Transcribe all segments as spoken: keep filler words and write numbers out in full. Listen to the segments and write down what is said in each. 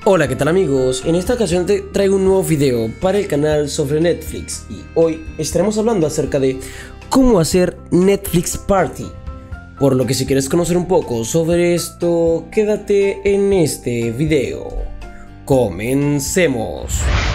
Hola, ¿qué tal amigos? En esta ocasión te traigo un nuevo video para el canal sobre Netflix y hoy estaremos hablando acerca de cómo hacer Netflix Party. Por lo que si quieres conocer un poco sobre esto, quédate en este video. Comencemos.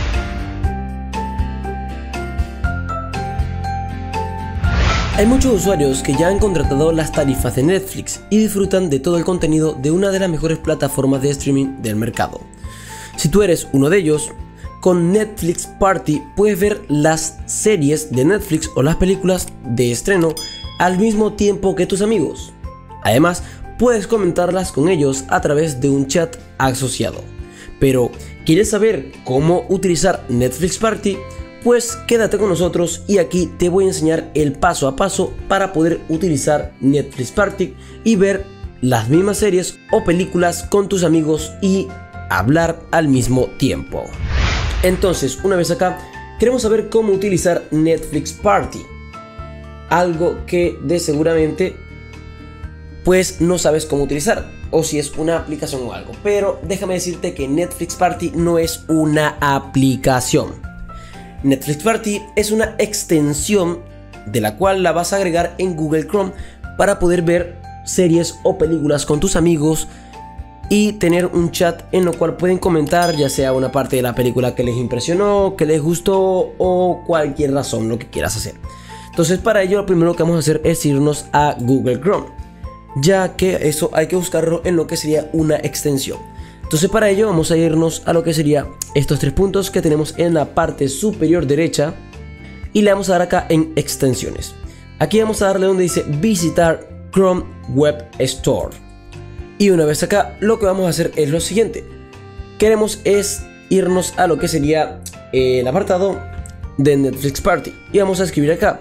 Hay muchos usuarios que ya han contratado las tarifas de Netflix y disfrutan de todo el contenido de una de las mejores plataformas de streaming del mercado. Si tú eres uno de ellos, con Netflix Party puedes ver las series de Netflix o las películas de estreno al mismo tiempo que tus amigos. Además, puedes comentarlas con ellos a través de un chat asociado. Pero, ¿quieres saber cómo utilizar Netflix Party? Pues quédate con nosotros y aquí te voy a enseñar el paso a paso para poder utilizar Netflix Party y ver las mismas series o películas con tus amigos y hablar al mismo tiempo. Entonces, una vez acá, queremos saber cómo utilizar Netflix Party. Algo que de seguramente pues no sabes cómo utilizar, o si es una aplicación o algo. Pero déjame decirte que Netflix Party no es una aplicación. Netflix Party es una extensión de la cual la vas a agregar en Google Chrome para poder ver series o películas con tus amigos y tener un chat en lo cual pueden comentar ya sea una parte de la película que les impresionó, que les gustó o cualquier razón, lo que quieras hacer. Entonces para ello lo primero que vamos a hacer es irnos a Google Chrome, ya que eso hay que buscarlo en lo que sería una extensión. Entonces para ello vamos a irnos a lo que sería estos tres puntos que tenemos en la parte superior derecha y le vamos a dar acá en extensiones. Aquí vamos a darle donde dice visitar Chrome Web Store. Y una vez acá lo que vamos a hacer es lo siguiente. Queremos es irnos a lo que sería el apartado de Netflix Party y vamos a escribir acá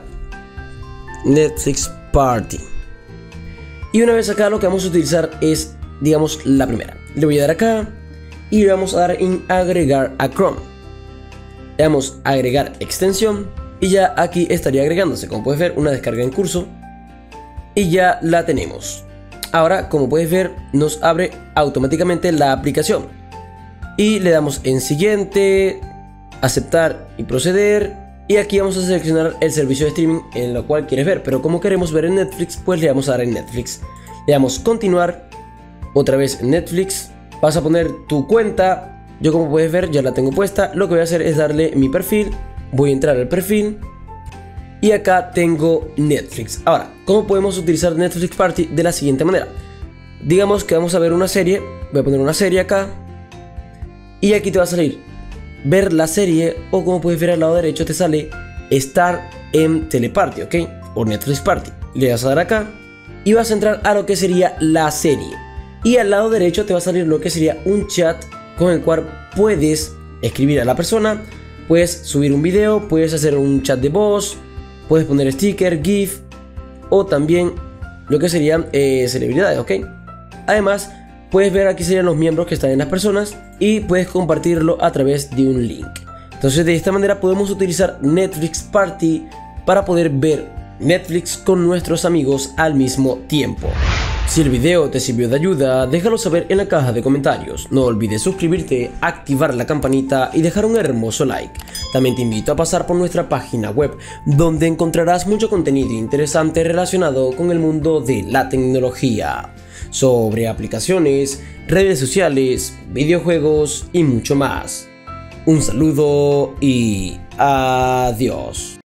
Netflix Party. Y una vez acá lo que vamos a utilizar es, digamos, la primera. Le voy a dar acá y le vamos a dar en agregar a Chrome. Le damos a agregar extensión y ya aquí estaría agregándose, como puedes ver, una descarga en curso y ya la tenemos. Ahora, como puedes ver, nos abre automáticamente la aplicación y le damos en siguiente, aceptar y proceder. Y aquí vamos a seleccionar el servicio de streaming en lo cual quieres ver, pero como queremos ver en Netflix, pues le vamos a dar en Netflix. Le damos continuar, otra vez en Netflix, vas a poner tu cuenta. Yo, como puedes ver, ya la tengo puesta. Lo que voy a hacer es darle mi perfil, voy a entrar al perfil y acá tengo Netflix. Ahora, ¿cómo podemos utilizar Netflix Party? De la siguiente manera. Digamos que vamos a ver una serie, voy a poner una serie acá y aquí te va a salir ver la serie, o como puedes ver al lado derecho te sale estar en Teleparty, ¿ok? O Netflix Party. Le vas a dar acá y vas a entrar a lo que sería la serie. Y al lado derecho te va a salir lo que sería un chat con el cual puedes escribir a la persona, puedes subir un video, puedes hacer un chat de voz, puedes poner sticker, GIF o también lo que serían eh, celebridades, ¿ok? Además, puedes ver aquí serían los miembros que están en las personas y puedes compartirlo a través de un link. Entonces de esta manera podemos utilizar Netflix Party para poder ver Netflix con nuestros amigos al mismo tiempo. Si el video te sirvió de ayuda, déjalo saber en la caja de comentarios. No olvides suscribirte, activar la campanita y dejar un hermoso like. También te invito a pasar por nuestra página web, donde encontrarás mucho contenido interesante relacionado con el mundo de la tecnología, sobre aplicaciones, redes sociales, videojuegos y mucho más. Un saludo y adiós.